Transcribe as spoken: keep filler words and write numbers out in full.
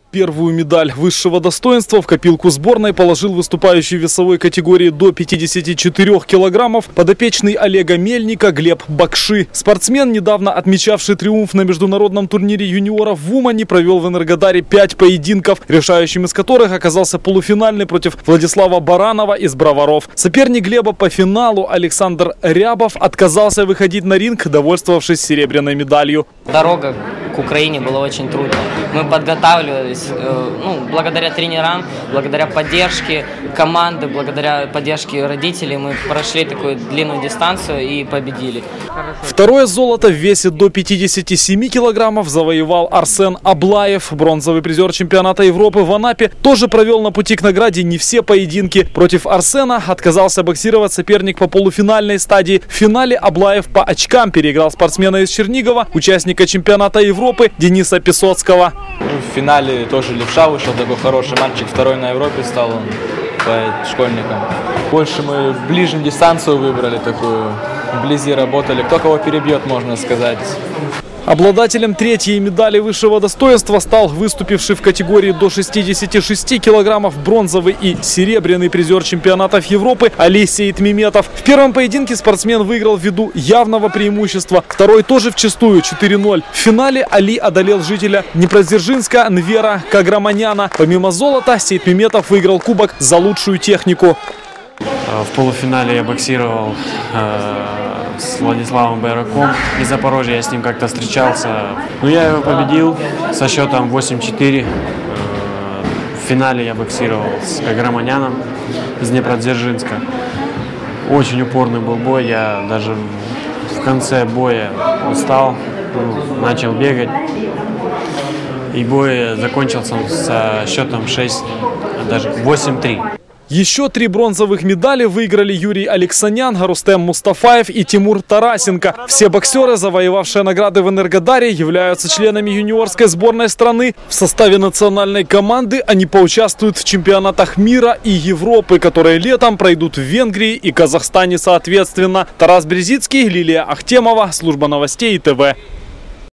Первую медаль высшего достоинства в копилку сборной положил выступающий в весовой категории до пятидесяти четырёх килограммов подопечный Олега Мельника Глеб Бакши. Спортсмен, недавно отмечавший триумф на международном турнире юниоров в Умане, провел в Энергодаре пять поединков, решающим из которых оказался полуфинальный против Владислава Баранова из Броваров. Соперник Глеба по финалу Александр Рябов отказался выходить на ринг, довольствовавшись серебряной медалью. Дорога к Украине была очень трудной. Мы подготавливались, ну, благодаря тренерам, благодаря поддержке команды, благодаря поддержке родителей мы прошли такую длинную дистанцию и победили. Второе золото в весе до пятидесяти семи килограммов завоевал Арсен Аблаев. Бронзовый призер чемпионата Европы в Анапе тоже провел на пути к награде не все поединки. Против Арсена отказался боксировать соперник по полуфинальной стадии. В финале Аблаев по очкам переиграл спортсмена из Чернигова, участника чемпионата Европы Дениса Песоцкого. В финале тоже левша вышел, такой хороший мальчик, второй на Европе стал он по школьникам. Больше мы ближе дистанцию выбрали такую, вблизи работали. Кто кого перебьет, можно сказать. Обладателем третьей медали высшего достоинства стал выступивший в категории до шестидесяти шести килограммов бронзовый и серебряный призер чемпионатов Европы Али Сейтмеметов. В первом поединке спортсмен выиграл ввиду явного преимущества. Второй тоже вчистую четыре ноль. В финале Али одолел жителя Днепродзержинска Нвера Каграманяна. Помимо золота, Сейтмеметов выиграл кубок за лучшую технику. В полуфинале я боксировал э, с Владиславом Байраком. Из Запорожья я с ним как-то встречался. Но я его победил со счетом восемь-четыре. Э, в финале я боксировал с Каграманяном из Днепродзержинска. Очень упорный был бой. Я даже в конце боя устал, ну, начал бегать. И бой закончился со счетом шесть, даже восемь-три. Еще три бронзовых медали выиграли Юрий Алексанян, Рустем Мустафаев и Тимур Тарасенко. Все боксеры, завоевавшие награды в Энергодаре, являются членами юниорской сборной страны. В составе национальной команды они поучаствуют в чемпионатах мира и Европы, которые летом пройдут в Венгрии и Казахстане соответственно. Тарас Березицкий, Лилия Ахтемова, служба новостей ТВ.